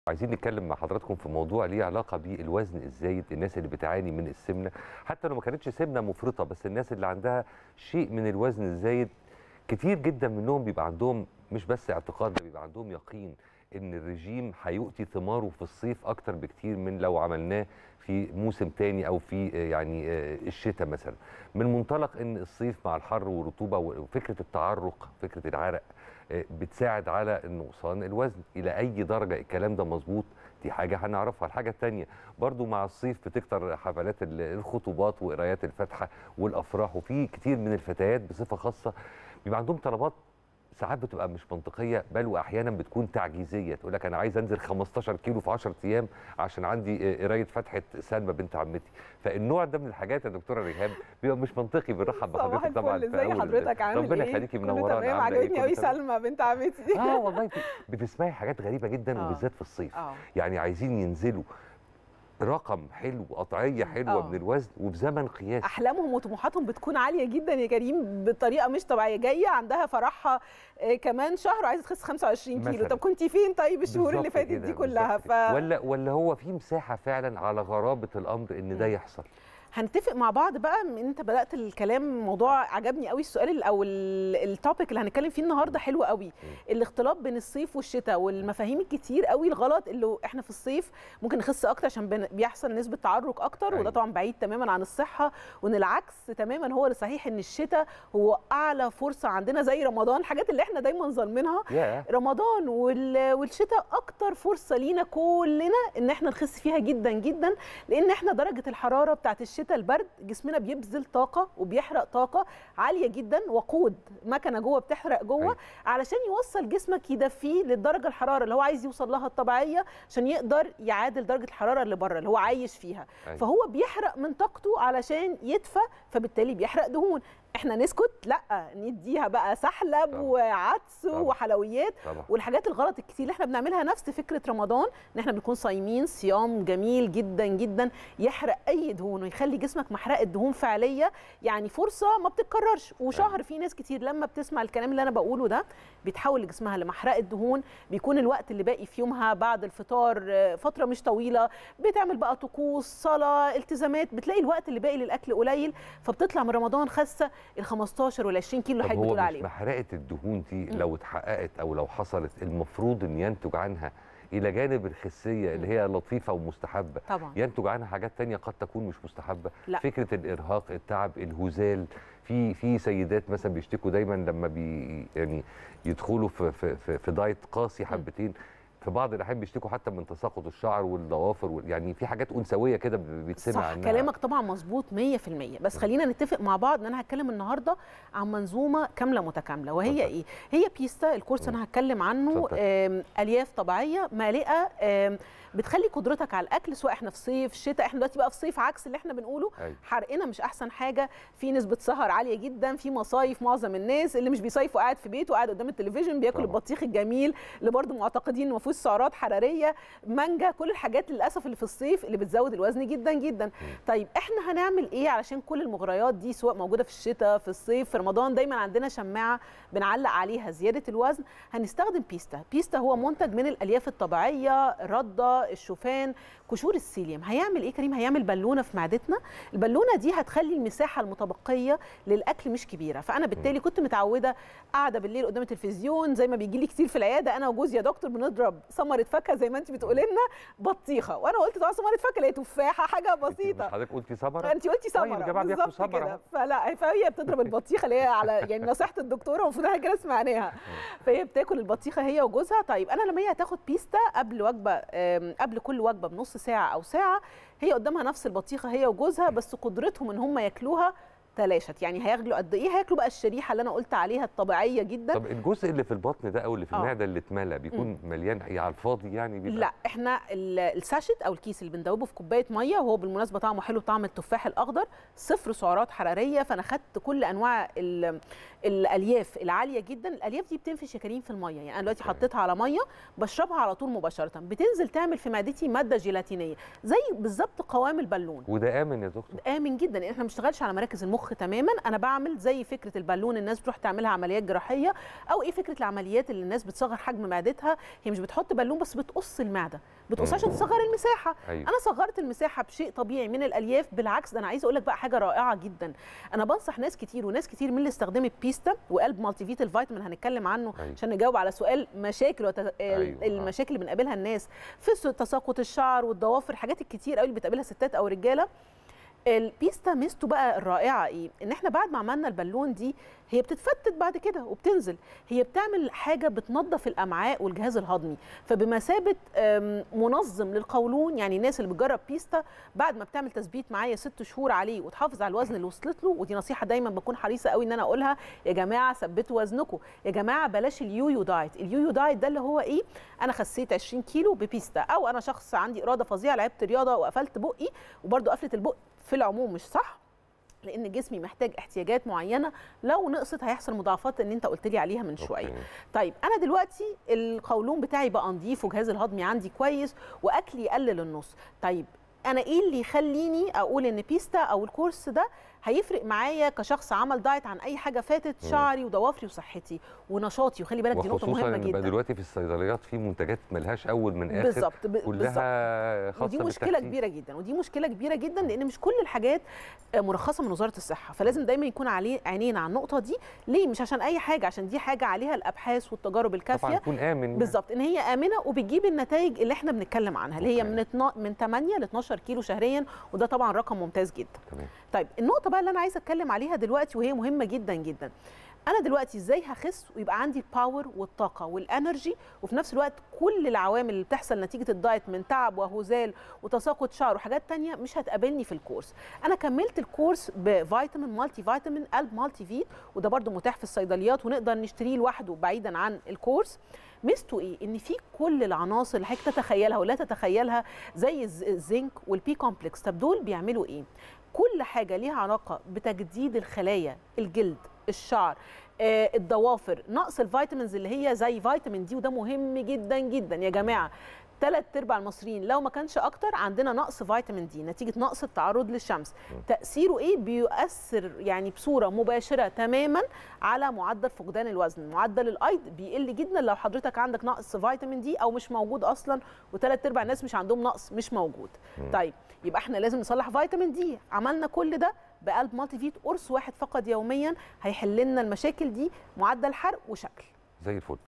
عايزين نتكلم مع حضراتكم في موضوع ليه علاقة بالوزن الزايد، الناس اللي بتعاني من السمنة، حتى لو ما كانتش سمنة مفرطة، بس الناس اللي عندها شيء من الوزن الزايد كتير جدا منهم بيبقى عندهم مش بس اعتقاد، ده بيبقى عندهم يقين ان الرجيم هيؤتي ثماره في الصيف اكتر بكتير من لو عملناه في موسم تاني او في الشتاء مثلا. من منطلق ان الصيف مع الحر والرطوبة وفكرة التعرق، فكرة العرق، بتساعد على نقصان الوزن. الى اي درجه الكلام ده مظبوط دي حاجه هنعرفها. الحاجه الثانيه برضو مع الصيف بتكتر حفلات الخطوبات وقرايات الفاتحه والافراح، وفي كتير من الفتيات بصفه خاصه بيبقى عندهم طلبات ساعات بتبقى مش منطقيه، بل واحيانا بتكون تعجيزيه. تقول لك انا عايز انزل 15 كيلو في 10 ايام عشان عندي قرايه فاتحه سلمى بنت عمتي. فالنوع ده من الحاجات يا دكتوره ريهام بيبقى مش منطقي. بنرحب بحضرتك طبعا. ازي حضرتك؟ عامل ربنا ايه؟ يخليكي، منورانا. عجبتني قوي سلمى بنت عمتي. والله بتسمعي حاجات غريبه جدا وبالذات في الصيف. يعني عايزين ينزلوا رقم حلو، قطعيه حلوه من الوزن وبزمن قياسي. احلامهم وطموحاتهم بتكون عاليه جدا يا كريم بطريقه مش طبيعيه. جايه عندها فرحها كمان شهر وعايزه تخس 25 كيلو. طب كنتي فين طيب الشهور اللي فاتت دي كلها؟ ولا هو في مساحه فعلا على غرابه الامر ان ده يحصل؟ هنتفق مع بعض بقى. من انت بدات الكلام موضوع عجبني قوي. السؤال او التوبيك اللي هنتكلم فيه النهارده حلو قوي. الاختلاط بين الصيف والشتاء والمفاهيم الكتير قوي الغلط اللي احنا في الصيف ممكن نخس اكتر عشان بيحصل نسبه تعرق اكتر. وده طبعا بعيد تماما عن الصحه، وان العكس تماما هو اللي صحيح. ان الشتاء هو اعلى فرصه عندنا زي رمضان، الحاجات اللي احنا دايما ظالمينها. رمضان والشتاء اكتر فرصه لينا كلنا ان احنا نخس فيها جدا جدا، لان احنا درجه الحراره بتاعت الشتاء البرد جسمنا بيبذل طاقه وبيحرق طاقه عاليه جدا، وقود مكنه جوه بتحرق جوه علشان يوصل جسمك يدفيه للدرجه الحراره اللي هو عايز يوصل لها الطبيعيه، عشان يقدر يعادل درجه الحراره اللي بره اللي هو عايش فيها. فهو بيحرق من طاقته علشان يدفى، فبالتالي بيحرق دهون. احنا نسكت؟ لا، نديها بقى سحلب وعدس وحلويات والحاجات الغلط الكتير اللي احنا بنعملها. نفس فكره رمضان، ان احنا بنكون صايمين صيام جميل جدا جدا يحرق اي دهون ويخلي جسمك محرقه دهون فعليه، يعني فرصه ما بتتكررش. وشهر في ناس كتير لما بتسمع الكلام اللي انا بقوله ده بيتحول لجسمها لمحرقه دهون. بيكون الوقت اللي باقي في يومها بعد الفطار فتره مش طويله، بتعمل بقى طقوس صلاه التزامات، بتلاقي الوقت اللي باقي للاكل قليل، فبتطلع من رمضان خاسه ال 15 وال 20 كيلو اللي حضرتك بتقول عليهم. محرقه الدهون دي لو اتحققت او لو حصلت، المفروض ان ينتج عنها الى جانب الخسيه اللي هي لطيفه ومستحبه طبعا ينتج عنها حاجات تانية قد تكون مش مستحبه. لا. فكره الارهاق، التعب، الهزال. في سيدات مثلا بيشتكوا دايما لما يعني يدخلوا في دايت قاسي حبتين، في بعض الاحيان بيشتكوا حتى من تساقط الشعر والضوافر، يعني في حاجات انثويه كده بيتسمع عنها. صح، كلامك طبعا مظبوط 100%. بس خلينا نتفق مع بعض ان انا هتكلم النهارده عن منظومه كامله متكامله. وهي ايه؟ هي بيستا. الكورس انا هتكلم عنه الياف طبيعيه مالئه بتخلي قدرتك على الاكل، سواء احنا في صيف شتاء. احنا دلوقتي بقى في صيف عكس اللي احنا بنقوله. حرقنا مش احسن حاجه، في نسبه سهر عاليه جدا، في مصايف. معظم الناس اللي مش بيصيف وقاعد في بيته وقاعد قدام التلفزيون بياكل البطيخ الجميل اللي برضه معتقدين انه ما فيهوش سعرات حراريه، مانجا، كل الحاجات للاسف اللي في الصيف اللي بتزود الوزن جدا جدا. طيب احنا هنعمل ايه علشان كل المغريات دي سواء موجوده في الشتاء في الصيف في رمضان دايما عندنا شماعه بنعلق عليها زياده الوزن؟ هنستخدم بيستا. بيستا هو منتج من الالياف الطبيعيه، الرده، الشوفان، قشور السيليوم. هيعمل ايه كريم؟ هيعمل بالونه في معدتنا. البالونه دي هتخلي المساحه المتبقيه للاكل مش كبيره. فانا بالتالي كنت متعوده قاعده بالليل قدام التلفزيون زي ما بيجي لي كتير في العياده، انا وجوزي يا دكتور بنضرب ثمره فاكهه زي ما انت بتقولي لنا بطيخه، وانا قلت طبعا ثمره فاكهه هي تفاحه حاجه بسيطه. حضرتك قلتي ثمره؟ انت قلتي ثمره. طيب يا جماعه بياكلوا ثمره. فلا، فهي بتضرب البطيخه اللي هي على يعني نصيحه الدكتوره المفروض احنا كده سمعناها. فهي بتاكل البطيخه هي وجوزها. طيب انا لما هي هتاخد بيستا قبل وجبه، قبل كل وجبه بنص ساعه او ساعه، هي قدامها نفس البطيخه هي وجوزها، بس قدرتهم ان هم ياكلوها تلاشت. يعني هياكلوا قد ايه؟ هياكلوا بقى الشريحه اللي انا قلت عليها الطبيعيه جدا. طب الجزء اللي في البطن ده او اللي في المعده اللي اتملى بيكون مليان على الفاضي يعني بيبقى؟ لا، احنا الساشت او الكيس اللي بندوبه في كوبايه ميه، وهو بالمناسبه طعمه حلو، طعم التفاح الاخضر، 0 سعرات حراريه. فانا خدت كل انواع الالياف العاليه جدا. الالياف دي بتنفش يا كريم في الميه، يعني انا دلوقتي حطيتها على ميه بشربها على طول مباشره، بتنزل تعمل في معدتي ماده جيلاتينيه زي بالظبط قوام البالون. وده امن يا دكتور؟ امن جدا، احنا ما بنشتغلش على مراكز المخ المخ تماما. انا بعمل زي فكره البالون الناس بتروح تعملها عمليات جراحيه، او ايه فكره العمليات اللي الناس بتصغر حجم معدتها. هي مش بتحط بالون بس، بتقص المعده، بتقص عشان تصغر المساحه. أيوة. انا صغرت المساحه بشيء طبيعي من الالياف. بالعكس، ده انا عايزه اقول لك بقى حاجه رائعه جدا. انا بنصح ناس كتير، وناس كتير من اللي استخدمت بيستا وقلب مالتي فيت الفيتامين هنتكلم عنه. أيوة. عشان نجاوب على سؤال مشاكل أيوة. المشاكل اللي بنقابلها الناس في تساقط الشعر والضوافر، الحاجات الكتير قوي اللي بتقابلها ستات او رجاله. البيستا ميزته بقى الرائعه ايه؟ ان احنا بعد ما عملنا البالون دي هي بتتفتت بعد كده وبتنزل. هي بتعمل حاجه بتنظف الامعاء والجهاز الهضمي، فبمثابه منظم للقولون. يعني الناس اللي بتجرب بيستا بعد ما بتعمل تثبيت معايا 6 شهور عليه وتحافظ على الوزن اللي وصلت له، ودي نصيحه دايما بكون حريصه قوي ان انا اقولها، يا جماعه ثبتوا وزنكم، يا جماعه بلاش اليويو دايت. اليويو دايت ده اللي هو ايه؟ انا خسيت 20 كيلو ببيستا، او انا شخص عندي اراده فظيعه لعبت رياضه وقفلت بقي، وبرده قفله البق في العموم مش صح، لان جسمي محتاج احتياجات معينه، لو نقصت هيحصل مضاعفات اللي انت قلت لي عليها من شويه. طيب انا دلوقتي القولون بتاعي بقى نظيف، وجهاز الهضمي عندي كويس، واكلي يقلل النص. طيب انا ايه اللي يخليني اقول ان بيستا او الكورس ده هيفرق معايا كشخص عمل دايت عن اي حاجه فاتت؟ شعري وضوافري وصحتي ونشاطي. وخلي بالك دي نقطه مهمه جدا. وخصوصا دلوقتي في الصيدليات في منتجات ملهاش اول من اخر، بالظبط كلها خاصه ودي مشكله كبيره جدا، ودي مشكله كبيره جدا، لان مش كل الحاجات مرخصه من وزاره الصحه. فلازم دايما يكون عينينا على النقطه دي. ليه؟ مش عشان اي حاجه، عشان دي حاجه عليها الابحاث والتجارب الكافيه طبعا تكون امن. بالظبط، ان هي امنه وبتجيب النتائج اللي احنا بنتكلم عنها، اللي هي من 8 ل 12 كيلو شهريا، وده طبعا رقم ممتاز جدا. تمام. طيب النقطه بقى اللي انا عايزه اتكلم عليها دلوقتي، وهي مهمه جدا جدا، انا دلوقتي ازاي هخس ويبقى عندي الباور والطاقه والانرجي، وفي نفس الوقت كل العوامل اللي بتحصل نتيجه الدايت من تعب وهزال وتساقط شعر وحاجات تانية مش هتقابلني في الكورس. انا كملت الكورس بفيتامين مالتي فيتامين قلب مالتي فيت، وده برده متاح في الصيدليات ونقدر نشتريه لوحده بعيدا عن الكورس. ميزته ايه؟ ان في كل العناصر اللي حضرتك تتخيلها ولا تتخيلها، زي الزنك والبي كومبلكس. طب دول بيعملوا ايه؟ كل حاجه ليها علاقه بتجديد الخلايا، الجلد، الشعر، الضوافر، نقص الفيتامينز اللي هي زي فيتامين دي، وده مهم جدا جدا يا جماعه. 3/4 المصريين لو ما كانش اكتر عندنا نقص فيتامين دي نتيجه نقص التعرض للشمس. تاثيره ايه؟ بيؤثر يعني بصوره مباشره تماما على معدل فقدان الوزن. معدل الايض بيقل جدا لو حضرتك عندك نقص فيتامين دي او مش موجود اصلا، و3/4 الناس مش عندهم نقص، مش موجود. طيب يبقى احنا لازم نصلح فيتامين دي. عملنا كل ده بقلب مالتي فيت، قرص واحد فقط يوميا هيحل لنا المشاكل دي، معدل حرق وشكل زي الفل.